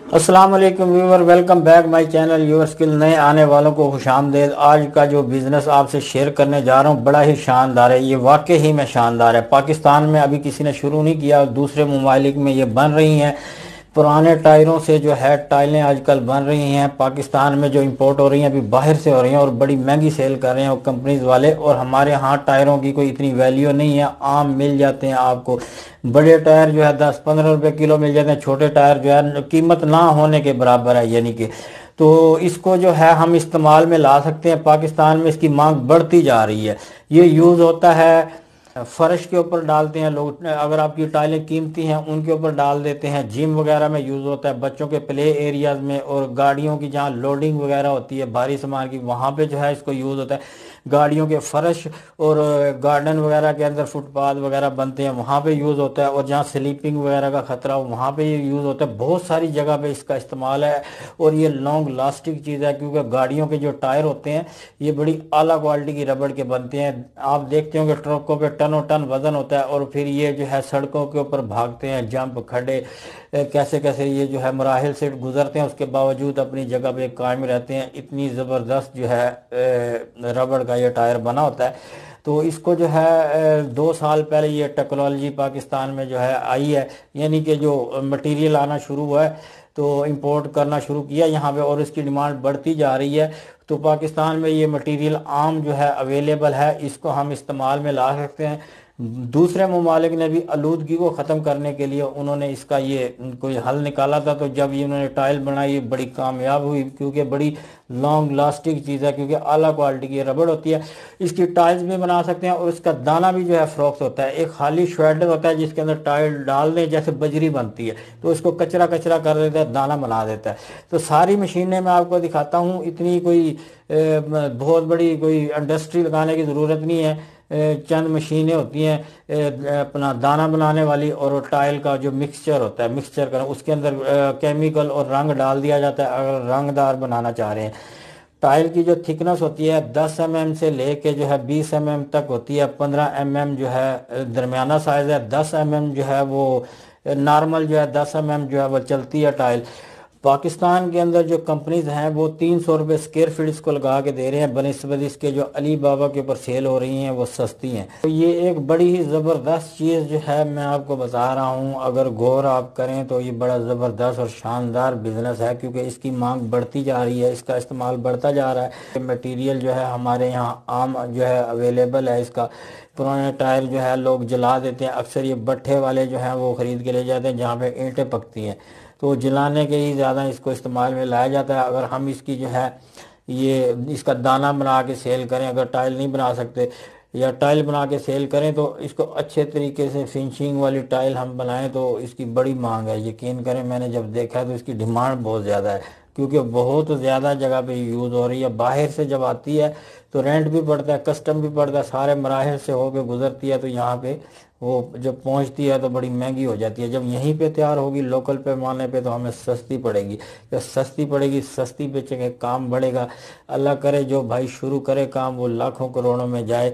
अस्सलाम वालेकुम viewer, welcome back my channel your skill. नए आने वालों को खुश आमदेद। आज का जो बिज़नेस आपसे शेयर करने जा रहा हूँ बड़ा ही शानदार है। ये वाकई ही में शानदार है। पाकिस्तान में अभी किसी ने शुरू नहीं किया, दूसरे ममालिक में ये बन रही हैं। पुराने टायरों से जो है टाइलें आजकल बन रही हैं। पाकिस्तान में जो इंपोर्ट हो रही हैं अभी बाहर से हो रही हैं और बड़ी महंगी सेल कर रहे हैं वो कंपनीज वाले। और हमारे यहाँ टायरों की कोई इतनी वैल्यू नहीं है, आम मिल जाते हैं आपको। बड़े टायर जो है 10-15 रुपए किलो मिल जाते हैं, छोटे टायर जो है कीमत ना होने के बराबर है यानी कि। तो इसको जो है हम इस्तेमाल में ला सकते हैं। पाकिस्तान में इसकी मांग बढ़ती जा रही है। ये यूज़ होता है फर्श के ऊपर डालते हैं लोग, अगर आपकी टाइलें कीमती हैं उनके ऊपर डाल देते हैं। जिम वगैरह में यूज़ होता है, बच्चों के प्ले एरियाज में, और गाड़ियों की जहाँ लोडिंग वगैरह होती है भारी सामान की वहाँ पे जो है इसको यूज़ होता है। गाड़ियों के फर्श और गार्डन वगैरह के अंदर फुटपाथ वगैरह बनते हैं वहाँ पे यूज़ होता है। और जहाँ स्लीपिंग वगैरह का ख़तरा हो वहाँ पे ये यूज़ होता है। बहुत सारी जगह पे इसका इस्तेमाल है और ये लॉन्ग लास्टिंग चीज़ है, क्योंकि गाड़ियों के जो टायर होते हैं ये बड़ी आला क्वालिटी की रबड़ के बनते हैं। आप देखते होंगे ट्रकों पे टनों टन वजन होता है और फिर ये जो है सड़कों के ऊपर भागते हैं, जंप खड़े कैसे कैसे ये जो है मराहिल से गुजरते हैं, उसके बावजूद अपनी जगह पे कायम रहते हैं। इतनी ज़बरदस्त जो है रबड़ का ये टायर बना होता है। तो इसको जो है 2 साल पहले ये टेक्नोलॉजी पाकिस्तान में जो है आई है, यानी कि जो मटेरियल आना शुरू हुआ है तो इंपोर्ट करना शुरू किया यहाँ पे, और इसकी डिमांड बढ़ती जा रही है। तो पाकिस्तान में ये मटेरियल आम जो है अवेलेबल है, इसको हम इस्तेमाल में ला सकते हैं। दूसरे ममालिक ने भी आलूदगी को ख़त्म करने के लिए उन्होंने इसका ये कोई हल निकाला था। तो जब ये उन्होंने टाइल बनाई बड़ी कामयाब हुई, क्योंकि बड़ी लॉन्ग लास्टिंग चीज़ है, क्योंकि आला क्वालिटी की रबड़ होती है। इसकी टाइल्स भी बना सकते हैं और इसका दाना भी जो है फ्रॉक्स होता है। एक खाली श्वेडर होता है जिसके अंदर टाइल डाल दें, जैसे बजरी बनती है, तो इसको कचरा कचरा कर देता है, दाना बना देता है। तो सारी मशीनें मैं आपको दिखाता हूँ। इतनी कोई बहुत बड़ी कोई इंडस्ट्री लगाने की ज़रूरत नहीं है। चंद मशीनें होती हैं अपना दाना बनाने वाली, और टाइल का जो मिक्सचर होता है, मिक्सचर का उसके अंदर केमिकल और रंग डाल दिया जाता है अगर रंगदार बनाना चाह रहे हैं। टाइल की जो थिकनेस होती है 10 mm से लेके जो है 20 mm तक होती है। 15 mm जो है दरमियाना साइज़ है, 10 mm जो है वो नॉर्मल जो है 10 mm जो है वो चलती है टाइल। पाकिस्तान के अंदर जो कंपनीज हैं वो 300 रुपये स्क्वायर फीट इसको लगा के दे रहे हैं, बनिस्बत इसके जो अली बाबा के ऊपर सेल हो रही हैं वो सस्ती हैं। तो ये एक बड़ी ही ज़बरदस्त चीज़ जो है मैं आपको बता रहा हूँ, अगर गौर आप करें तो ये बड़ा ज़बरदस्त और शानदार बिजनेस है, क्योंकि इसकी मांग बढ़ती जा रही है, इसका इस्तेमाल बढ़ता जा रहा है। मटीरियल जो है हमारे यहाँ आम जो है अवेलेबल है इसका। पुराने टायर जो है लोग जला देते हैं, अक्सर ये भट्ठे वाले जो हैं वो ख़रीद के ले जाते हैं जहाँ पे ईंटें पकती हैं, तो जलाने के ही ज़्यादा इसको इस्तेमाल में लाया जाता है। अगर हम इसकी जो है ये इसका दाना बना के सेल करें, अगर टाइल नहीं बना सकते या टाइल बना के सेल करें, तो इसको अच्छे तरीके से फिनिशिंग वाली टाइल हम बनाएं तो इसकी बड़ी मांग है। यकीन करें मैंने जब देखा तो इसकी डिमांड बहुत ज़्यादा है, क्योंकि बहुत ज़्यादा जगह पे यूज़ हो रही है। बाहर से जब आती है तो रेंट भी पड़ता है, कस्टम भी पड़ता है, सारे मराहल से होकर गुजरती है, तो यहाँ पे वो जब पहुंचती है तो बड़ी महंगी हो जाती है। जब यहीं पे तैयार होगी लोकल पैमाने पे तो हमें सस्ती पड़ेगी। जब सस्ती पड़ेगी, सस्ती बेचेंगे, काम बढ़ेगा। अल्लाह करे जो भाई शुरू करे काम वो लाखों करोड़ों में जाए,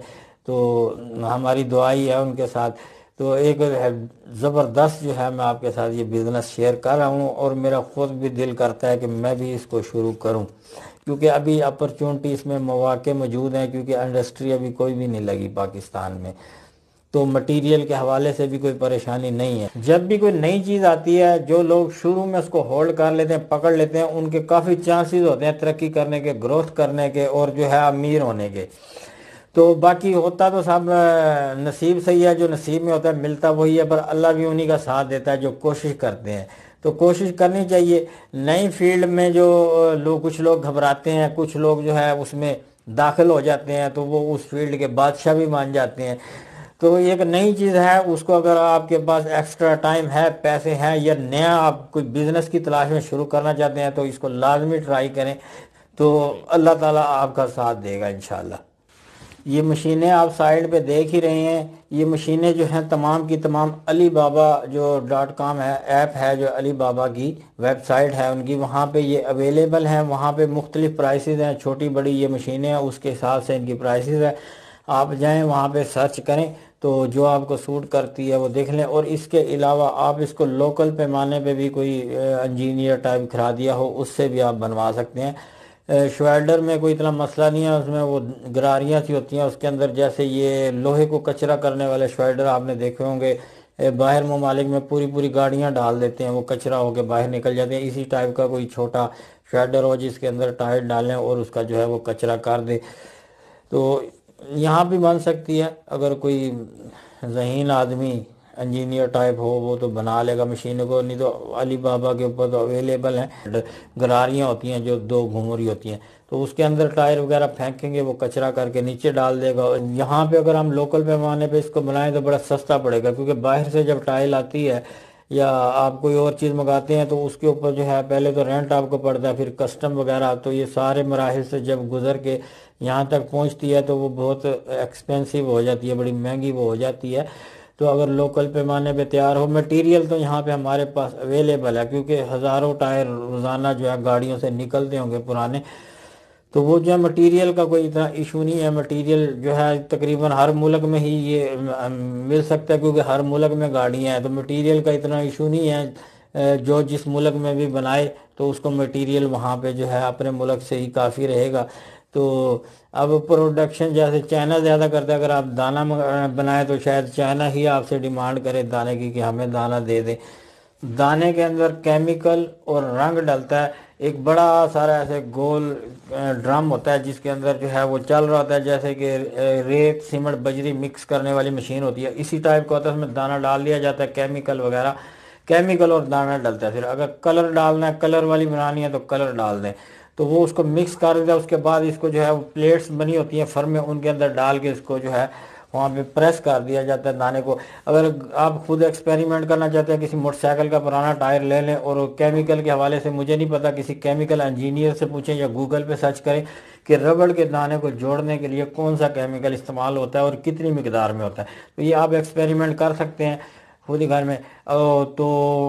तो हमारी दुआ ही है उनके साथ। तो एक ज़बरदस्त जो है मैं आपके साथ ये बिज़नेस शेयर कर रहा हूँ, और मेरा खुद भी दिल करता है कि मैं भी इसको शुरू करूँ, क्योंकि अभी अपॉर्चुनिटी इसमें मौके मौजूद हैं, क्योंकि इंडस्ट्री अभी कोई भी नहीं लगी पाकिस्तान में। तो मटेरियल के हवाले से भी कोई परेशानी नहीं है। जब भी कोई नई चीज़ आती है जो लोग शुरू में उसको होल्ड कर लेते हैं, पकड़ लेते हैं, उनके काफ़ी चांसेस होते हैं तरक्की करने के, ग्रोथ करने के, और जो है अमीर होने के। तो बाकी होता तो सब नसीब सही है, जो नसीब में होता है मिलता वही है, पर अल्लाह भी उन्हीं का साथ देता है जो कोशिश करते हैं। तो कोशिश करनी चाहिए। नई फील्ड में जो लोग, कुछ लोग घबराते हैं, कुछ लोग जो है उसमें दाखिल हो जाते हैं तो वो उस फील्ड के बादशाह भी मान जाते हैं। तो एक नई चीज़ है, उसको अगर आपके पास एक्स्ट्रा टाइम है, पैसे हैं, या नया आप कोई बिज़नेस की तलाश में शुरू करना चाहते हैं तो इसको लाजमी ट्राई करें, तो अल्लाह ताला आपका साथ देगा इंशाल्लाह। ये मशीनें आप साइड पे देख ही रहे हैं। ये मशीनें जो हैं तमाम की तमाम अली बाबा जो .com है, ऐप है, जो अली बाबा की वेबसाइट है उनकी, वहाँ पे ये अवेलेबल हैं। वहाँ पे मुख्तलिफ प्राइसेस हैं, छोटी बड़ी ये मशीनें हैं उसके हिसाब से इनकी प्राइसेस है। آپ جائیں وہاں پہ سرچ کریں تو جو آپ کو سوٹ کرتی ہے وہ دیکھ لیں، اور اس کے علاوہ آپ اس کو لوکل پیمانے پہ بھی کوئی انجینئر ٹائپ کرا دیا ہو اس سے بھی آپ بنوا سکتے ہیں۔ شویلڈر میں کوئی اتنا مسئلہ نہیں ہے، اس میں وہ گراریاں سی ہوتی ہیں اس کے اندر، جیسے یہ لوہے کو کچرا کرنے والے شویلڈر آپ نے دیکھے ہوں گے، باہر ممالک میں پوری پوری گاڑیاں ڈال دیتے ہیں، وہ کچرا ہو کے باہر نکل جاتے ہیں۔ اسی ٹائپ کا کوئی چھوٹا شویلڈر ہو جس کے اندر ٹائر ڈالیں اور اس کا جو ہے وہ کچرا کر دے، تو یہاں بھی بن سکتی ہے۔ اگر کوئی ذہین آدمی انجینئر ٹائپ ہو وہ تو بنا لے گا مشین کو، نہیں تو علی بابا کے اوپر تو اویلیبل ہیں، گراریاں ہوتی ہیں جو دو گھوم رہی ہوتی ہیں، تو اس کے اندر ٹائر وغیرہ پھینکیں گے، وہ کچرا کر کے نیچے ڈال دے گا۔ یہاں پہ اگر ہم لوکل پیمانے پہ اس کو بنائیں تو بڑا سستا پڑے گا، کیونکہ باہر سے جب ٹائل آتی ہے یا آپ کوئی اور چیز منگاتے ہیں تو اس کے اوپر جو ہے پہلے تو رینٹ آپ کو پڑتا ہے، پھر کسٹم وغیرہ، تو یہ سارے مراحل سے جب گزر کے یہاں تک پہنچتی ہے تو وہ بہت ایکسپینسو ہو جاتی ہے، بڑی مہنگی وہ ہو جاتی ہے۔ تو اگر لوکل پیمانے پہ تیار ہو، مٹیریل تو یہاں پہ ہمارے پاس اویلیبل ہے، کیونکہ ہزاروں ٹائر روزانہ جو ہے گاڑیوں سے نکلتے ہوں گے پرانے، تو وہ جو ہے مٹیریل کا کوئی اتنا ایشو نہیں ہے۔ مٹیریل جو ہے تقریباً ہر ملک میں ہی یہ مل سکتا ہے، کیونکہ ہر ملک میں گاڑیاں ہیں، تو مٹیریل کا اتنا ایشو نہیں ہے۔ جو جس ملک میں بھی بنائے تو اس کو مٹیریل وہاں پہ جو ہے اپنے ملک سے ہی کافی رہے گا۔ تو اب پروڈکشن جیسے چائنا زیادہ کرتا ہے، اگر آپ دانہ بنائیں تو شاید چائنا ہی آپ سے ڈیمانڈ کرے دانے کی کہ ہمیں دانہ دے دیں۔ دانے کے اندر کیمیکل اور رنگ ڈلتا ہے، ایک بڑا سارا ایسے گول ڈرم ہوتا ہے جس کے اندر جو ہے وہ چل رہا ہوتا ہے، جیسے کہ ریت سیمنٹ بجری مکس کرنے والی مشین ہوتی ہے، اسی ٹائپ کا ہوتا ہے، اس میں دانہ ڈال دیا جاتا ہے، کیمیکل وغیرہ، کیمیکل اور دانہ ڈلتا ہے۔ پھر اگر کلر ڈالنا ہے، کلر والی بنانی ہے تو کلر ڈال دیں، تو وہ اس کو مکس کر دیتا ہے۔ اس کے بعد اس کو جو ہے وہ پلیٹس بنی ہوتی ہیں فرم میں، ان کے اندر ڈال کے اس کو جو ہے وہاں پہ پریس کر دیا جاتا ہے دانے کو۔ اگر آپ خود ایکسپیریمنٹ کرنا چاہتے ہیں، کسی موٹر سائیکل کا پرانا ٹائر لے لیں، اور کیمیکل کے حوالے سے مجھے نہیں پتا، کسی کیمیکل انجینئر سے پوچھیں یا گوگل پہ سرچ کریں کہ ربڑ کے دانے کو جوڑنے کے لیے کون سا کیمیکل استعمال ہوتا ہے اور کتنی مقدار میں ہوتا ہے، تو یہ آپ ایکسپیریمنٹ کر سکتے ہیں خود ہی گھر میں۔ تو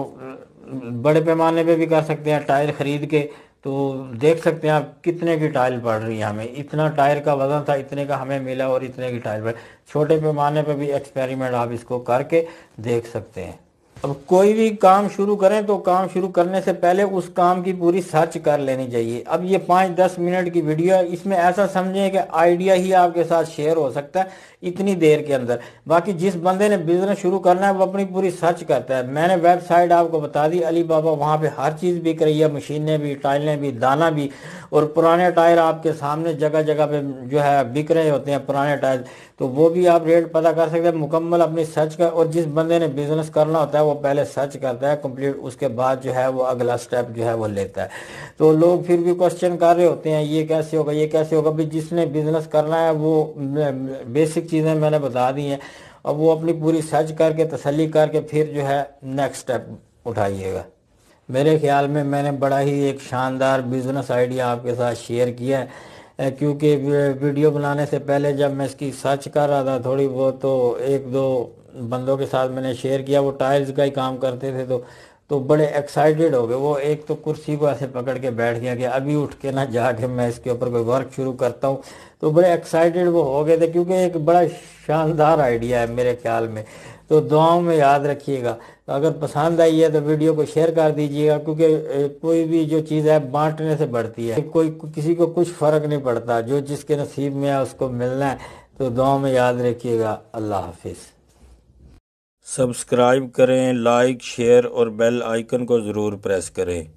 بڑے پیمانے پہ بھی کر سکتے ہیں، ٹائر خرید کے تو دیکھ سکتے ہیں آپ کتنے کی ٹائل پڑ رہی ہے، ہمیں اتنا ٹائر کا وزن تھا، اتنے کا ہمیں ملا، اور اتنے کی ٹائل پڑ۔ چھوٹے پیمانے پہ بھی ایکسپیریمنٹ آپ اس کو کر کے دیکھ سکتے ہیں۔ اب کوئی بھی کام شروع کریں تو کام شروع کرنے سے پہلے اس کام کی پوری سرچ کر لینی چاہیے۔ اب یہ 5-10 منٹ کی ویڈیو ہے، اس میں ایسا سمجھیں کہ آئیڈیا ہی آپ کے ساتھ شیئر ہو سکتا ہے اتنی دیر کے اندر۔ باقی جس بندے نے بزنس شروع کرنا ہے وہ اپنی پوری سرچ کرتا ہے۔ میں نے ویب سائٹ آپ کو بتا دی علی بابا، وہاں پہ ہر چیز بک رہی ہے، مشینیں بھی، ٹائلیں بھی، دانہ بھی، اور پرانے ٹائر آپ کے سامنے جگہ جگہ پہ جو ہے بک رہے ہوتے ہیں پرانے ٹائر، تو وہ بھی آپ ریٹ پتہ کر سکتے ہیں مکمل اپنی سرچ کا۔ اور جس بندے نے بزنس کرنا ہوتا ہے وہ پہلے سرچ کرتا ہے کمپلیٹ، اس کے بعد جو ہے وہ اگلا سٹیپ جو ہے وہ لیتا ہے۔ تو لوگ پھر بھی کوسچن کر رہے ہوتے ہیں یہ کیسے ہوگا، یہ کیسے ہوگا، بھی جس نے بزنس کرنا ہے وہ بیسک چیزیں میں نے بتا دی ہیں، اب وہ اپنی پوری سرچ کر کے تسلی کر کے پھر جو ہے نیکسٹ سٹیپ اٹھائیے گا۔ میرے خیال میں نے بڑا ہی ایک شاندار بزنس آئیڈیا آپ کے ساتھ شیئر کیا ہے، کیونکہ ویڈیو بنانے سے پہلے جب میں اس کی سرچ کر رہا تھا تھوڑی بہت، تو ایک دو بندوں کے ساتھ میں نے شیئر کیا، وہ ٹائلز کا ہی کام کرتے تھے، تو بڑے ایکسائٹڈ ہو گئے۔ وہ ایک تو کرسی کو ایسے پکڑ کے بیٹھ گیا کہ ابھی اٹھ کے نہ جا کے میں اس کے اوپر کوئی ورک شروع کرتا ہوں، تو بڑے ایکسائٹڈ وہ ہو گئے تھے، کیونکہ ایک بڑا شاندار آئیڈیا ہے میرے خیال میں۔ تو دعاؤں میں یاد رکھیے گا، اگر پسند آئی ہے تو ویڈیو کو شیئر کر دیجیے گا، کیونکہ کوئی بھی جو چیز ہے بانٹنے سے بڑھتی ہے، کوئی کسی کو کچھ فرق نہیں پڑتا، جو جس کے نصیب میں ہے اس کو ملنا ہے۔ تو دعاؤں میں یاد رکھیے گا۔ اللہ حافظ۔ سبسکرائب کریں، لائک، شیئر اور بیل آئیکن کو ضرور پریس کریں۔